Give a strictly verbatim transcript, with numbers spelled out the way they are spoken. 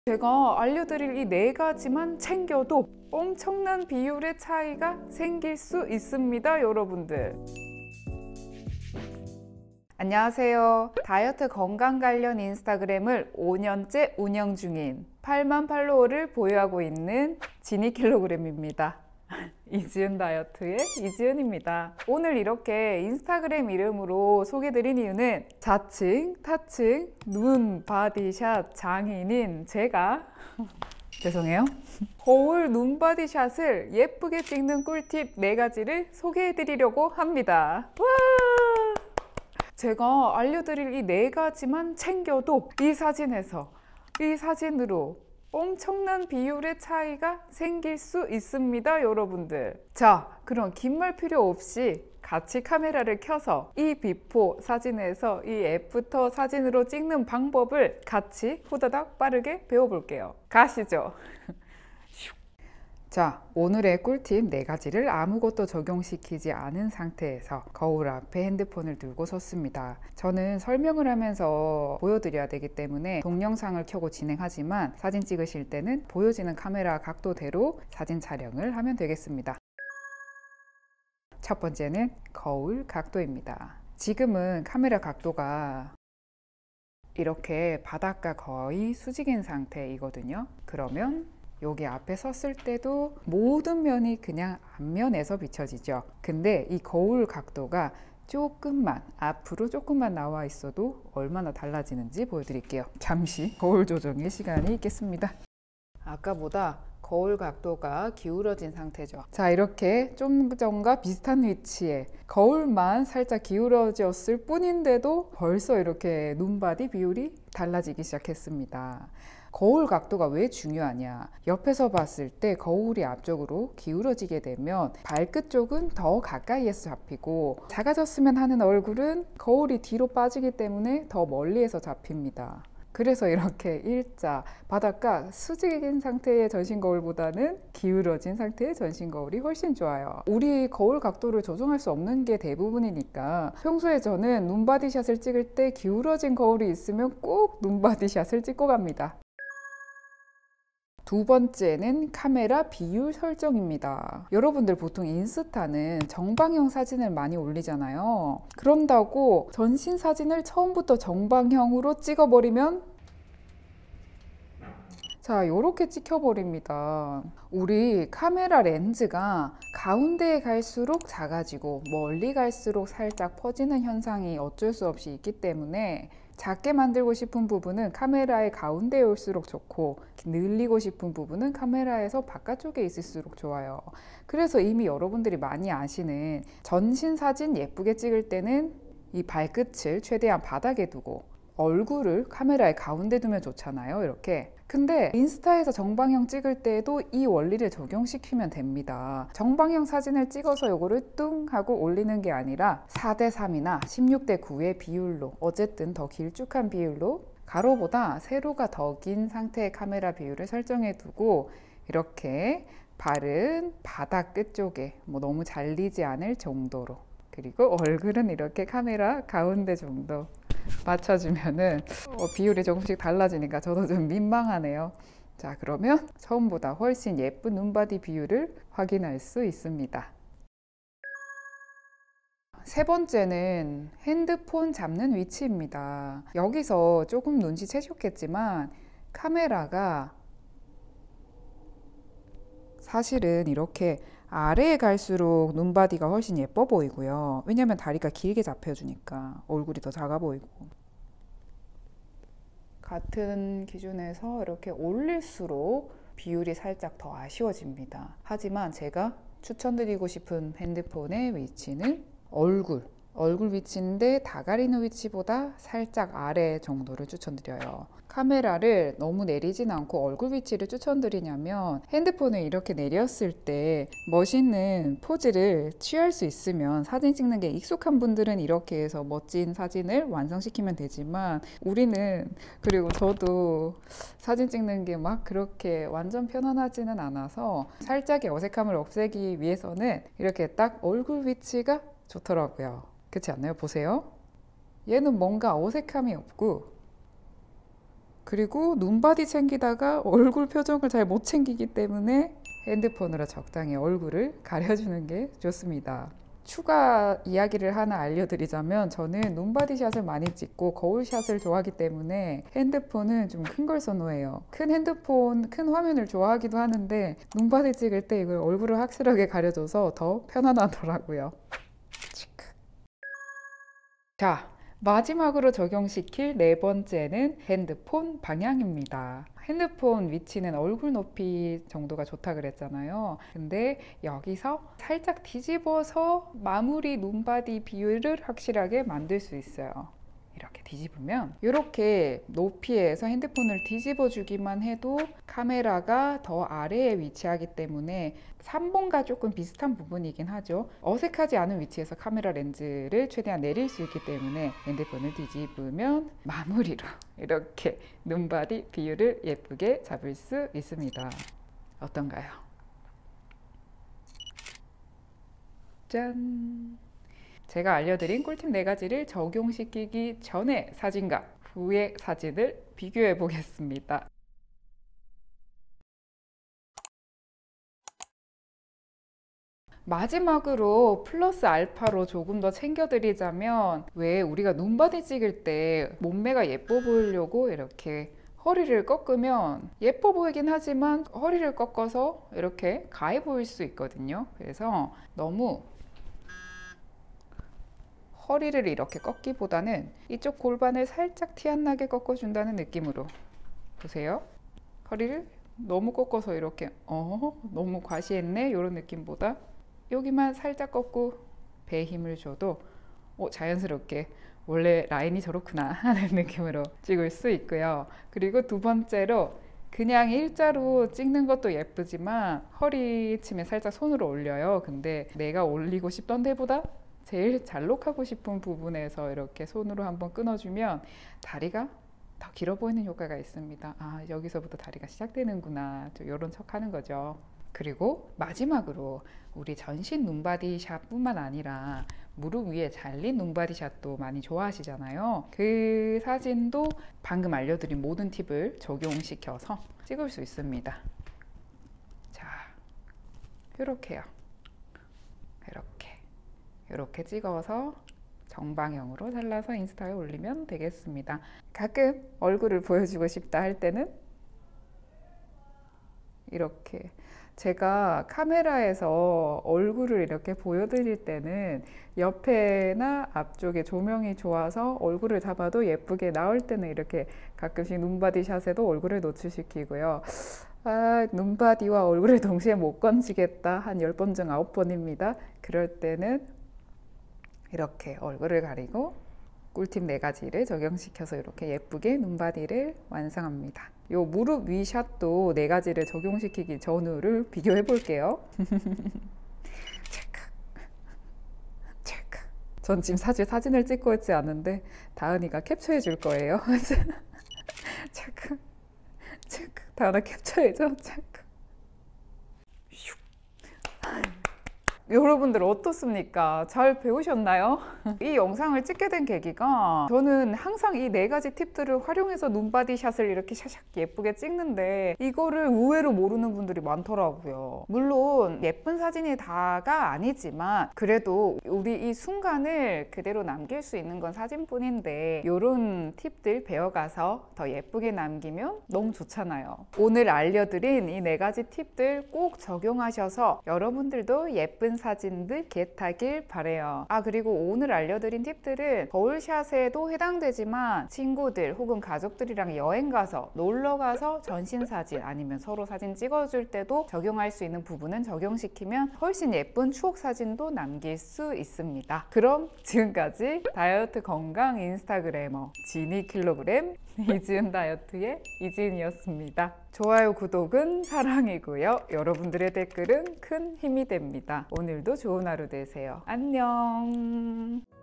제가 알려드릴 이 네 가지만 챙겨도 엄청난 비율의 차이가 생길 수 있습니다, 여러분들. 안녕하세요. 다이어트 건강 관련 인스타그램을 오 년째 운영 중인 팔만 팔로워를 보유하고 있는 지니킬로그램입니다. 이지은 다이어트의 이지은입니다. 오늘 이렇게 인스타그램 이름으로 소개드린 이유는 자칭, 타칭, 눈, 바디샷 장인인 제가 죄송해요. 거울 눈 바디샷을 예쁘게 찍는 꿀팁 네 가지를 소개해드리려고 합니다. 와! 제가 알려드릴 이 네 가지만 챙겨도 이 사진에서 이 사진으로 엄청난 비율의 차이가 생길 수 있습니다, 여러분들. 자, 그럼 긴 말 필요 없이 같이 카메라를 켜서 이 비포 사진에서 이 애프터 사진으로 찍는 방법을 같이 후다닥 빠르게 배워볼게요. 가시죠. 자, 오늘의 꿀팁 네 가지를 아무것도 적용시키지 않은 상태에서 거울 앞에 핸드폰을 들고 섰습니다. 저는 설명을 하면서 보여드려야 되기 때문에 동영상을 켜고 진행하지만 사진 찍으실 때는 보여지는 카메라 각도대로 사진 촬영을 하면 되겠습니다. 첫 번째는 거울 각도입니다. 지금은 카메라 각도가 이렇게 바닥과 거의 수직인 상태이거든요. 그러면 여기 앞에 섰을 때도 모든 면이 그냥 앞면에서 비춰지죠. 근데 이 거울 각도가 조금만 앞으로 조금만 나와 있어도 얼마나 달라지는지 보여드릴게요. 잠시 거울 조정의 시간이 있겠습니다. 아까보다 거울 각도가 기울어진 상태죠. 자, 이렇게 좀 전과 비슷한 위치에 거울만 살짝 기울어졌을 뿐인데도 벌써 이렇게 눈바디 비율이 달라지기 시작했습니다. 거울 각도가 왜 중요하냐? 옆에서 봤을 때 거울이 앞쪽으로 기울어지게 되면 발끝 쪽은 더 가까이에서 잡히고 작아졌으면 하는 얼굴은 거울이 뒤로 빠지기 때문에 더 멀리에서 잡힙니다. 그래서 이렇게 일자 바닥과 수직인 상태의 전신 거울보다는 기울어진 상태의 전신 거울이 훨씬 좋아요. 우리 거울 각도를 조정할 수 없는 게 대부분이니까 평소에 저는 눈바디샷을 찍을 때 기울어진 거울이 있으면 꼭 눈바디샷을 찍고 갑니다. 두 번째는 카메라 비율 설정입니다. 여러분들 보통 인스타는 정방형 사진을 많이 올리잖아요. 그런다고 전신 사진을 처음부터 정방형으로 찍어버리면 자, 요렇게 찍혀버립니다. 우리 카메라 렌즈가 가운데에 갈수록 작아지고 멀리 갈수록 살짝 퍼지는 현상이 어쩔 수 없이 있기 때문에 작게 만들고 싶은 부분은 카메라의 가운데에 올수록 좋고 늘리고 싶은 부분은 카메라에서 바깥쪽에 있을수록 좋아요. 그래서 이미 여러분들이 많이 아시는 전신 사진 예쁘게 찍을 때는 이 발끝을 최대한 바닥에 두고 얼굴을 카메라의 가운데 두면 좋잖아요, 이렇게. 근데 인스타에서 정방형 찍을 때에도 이 원리를 적용시키면 됩니다. 정방형 사진을 찍어서 요거를 뚱 하고 올리는 게 아니라 사 대 삼이나 십육 대 구의 비율로, 어쨌든 더 길쭉한 비율로 가로보다 세로가 더 긴 상태의 카메라 비율을 설정해 두고 이렇게 발은 바닥 끝쪽에 뭐 너무 잘리지 않을 정도로, 그리고 얼굴은 이렇게 카메라 가운데 정도 맞춰주면은 어, 비율이 조금씩 달라지니까 저도 좀 민망하네요. 자, 그러면 처음보다 훨씬 예쁜 눈바디 비율을 확인할 수 있습니다. 세 번째는 핸드폰 잡는 위치입니다. 여기서 조금 눈치채셨겠지만 카메라가 사실은 이렇게 아래에 갈수록 눈바디가 훨씬 예뻐 보이고요. 왜냐면 다리가 길게 잡혀주니까 얼굴이 더 작아 보이고. 같은 기준에서 이렇게 올릴수록 비율이 살짝 더 아쉬워집니다. 하지만 제가 추천드리고 싶은 핸드폰의 위치는 얼굴. 얼굴 위치인데 다 가리는 위치보다 살짝 아래 정도를 추천드려요. 카메라를 너무 내리진 않고 얼굴 위치를 추천드리냐면 핸드폰을 이렇게 내렸을 때 멋있는 포즈를 취할 수 있으면 사진 찍는 게 익숙한 분들은 이렇게 해서 멋진 사진을 완성시키면 되지만 우리는, 그리고 저도 사진 찍는 게 막 그렇게 완전 편안하지는 않아서 살짝의 어색함을 없애기 위해서는 이렇게 딱 얼굴 위치가 좋더라고요. 그렇지 않나요? 보세요. 얘는 뭔가 어색함이 없고 그리고 눈바디 챙기다가 얼굴 표정을 잘 못 챙기기 때문에 핸드폰으로 적당히 얼굴을 가려주는 게 좋습니다. 추가 이야기를 하나 알려드리자면 저는 눈바디샷을 많이 찍고 거울샷을 좋아하기 때문에 핸드폰은 좀 큰 걸 선호해요. 큰 핸드폰, 큰 화면을 좋아하기도 하는데 눈바디 찍을 때 이걸 얼굴을 확실하게 가려줘서 더 편안하더라고요. 자, 마지막으로 적용시킬 네 번째는 핸드폰 방향입니다. 핸드폰 위치는 얼굴 높이 정도가 좋다 그랬잖아요. 근데 여기서 살짝 뒤집어서 마무리 눈바디 비율을 확실하게 만들 수 있어요. 이렇게 뒤집으면 이렇게 높이에서 핸드폰을 뒤집어 주기만 해도 카메라가 더 아래에 위치하기 때문에 삼 번과 조금 비슷한 부분이긴 하죠. 어색하지 않은 위치에서 카메라 렌즈를 최대한 내릴 수 있기 때문에 핸드폰을 뒤집으면 마무리로 이렇게 눈바디 비율을 예쁘게 잡을 수 있습니다. 어떤가요? 짠! 제가 알려드린 꿀팁 네 가지를 적용시키기 전의 사진과 후의 사진을 비교해 보겠습니다. 마지막으로 플러스 알파로 조금 더 챙겨드리자면, 왜 우리가 눈바디 찍을 때 몸매가 예뻐 보이려고 이렇게 허리를 꺾으면 예뻐 보이긴 하지만 허리를 꺾어서 이렇게 가해 보일 수 있거든요. 그래서 너무 허리를 이렇게 꺾기보다는 이쪽 골반을 살짝 티 안 나게 꺾어준다는 느낌으로 보세요. 허리를 너무 꺾어서 이렇게 어 너무 과시했네 이런 느낌보다 여기만 살짝 꺾고 배에 힘을 줘도 어, 자연스럽게 원래 라인이 저렇구나 하는 느낌으로 찍을 수 있고요. 그리고 두 번째로 그냥 일자로 찍는 것도 예쁘지만 허리춤에 살짝 손으로 올려요. 근데 내가 올리고 싶던 데보다 제일 잘록하고 싶은 부분에서 이렇게 손으로 한번 끊어주면 다리가 더 길어 보이는 효과가 있습니다. 아, 여기서부터 다리가 시작되는구나, 이런 척 하는 거죠. 그리고 마지막으로 우리 전신 눈바디 샷뿐만 아니라 무릎 위에 잘린 눈바디 샷도 많이 좋아하시잖아요. 그 사진도 방금 알려드린 모든 팁을 적용시켜서 찍을 수 있습니다. 자, 이렇게요. 이렇게 이렇게 찍어서 정방향으로 잘라서 인스타에 올리면 되겠습니다. 가끔 얼굴을 보여주고 싶다 할 때는 이렇게, 제가 카메라에서 얼굴을 이렇게 보여드릴 때는 옆에나 앞쪽에 조명이 좋아서 얼굴을 잡아도 예쁘게 나올 때는 이렇게 가끔씩 눈바디 샷에도 얼굴을 노출시키고요. 아, 눈바디와 얼굴을 동시에 못 건지겠다, 한 열 번 중 아홉 번입니다. 그럴 때는 이렇게 얼굴을 가리고 꿀팁 네 가지를 적용시켜서 이렇게 예쁘게 눈바디를 완성합니다. 요 무릎 위 샷도 네 가지를 적용시키기 전후를 비교해 볼게요. 체크, 체크. 전 지금 사실 사진을 찍고 있지 않은데 다은이가 캡처해 줄 거예요. 체크, 체크. 다은아 캡처해 줘. 체크. 여러분들 어떻습니까? 잘 배우셨나요? 이 영상을 찍게 된 계기가, 저는 항상 이 네 가지 팁들을 활용해서 눈바디 샷을 이렇게 샤샥 예쁘게 찍는데 이거를 의외로 모르는 분들이 많더라고요. 물론 예쁜 사진이 다가 아니지만 그래도 우리 이 순간을 그대로 남길 수 있는 건 사진뿐인데 이런 팁들 배워가서 더 예쁘게 남기면 너무 좋잖아요. 오늘 알려드린 이 네 가지 팁들 꼭 적용하셔서 여러분들도 예쁜 사진들 겟하길 바래요. 아, 그리고 오늘 알려드린 팁들은 거울샷에도 해당되지만 친구들 혹은 가족들이랑 여행 가서 놀러 가서 전신 사진 아니면 서로 사진 찍어줄 때도 적용할 수 있는 부분은 적용시키면 훨씬 예쁜 추억 사진도 남길 수 있습니다. 그럼 지금까지 다이어트 건강 인스타그래머 지니 킬로그램 이지은 다이어트의 이지은이었습니다. 좋아요, 구독은 사랑이고요. 여러분들의 댓글은 큰 힘이 됩니다. 오늘도 좋은 하루 되세요. 안녕.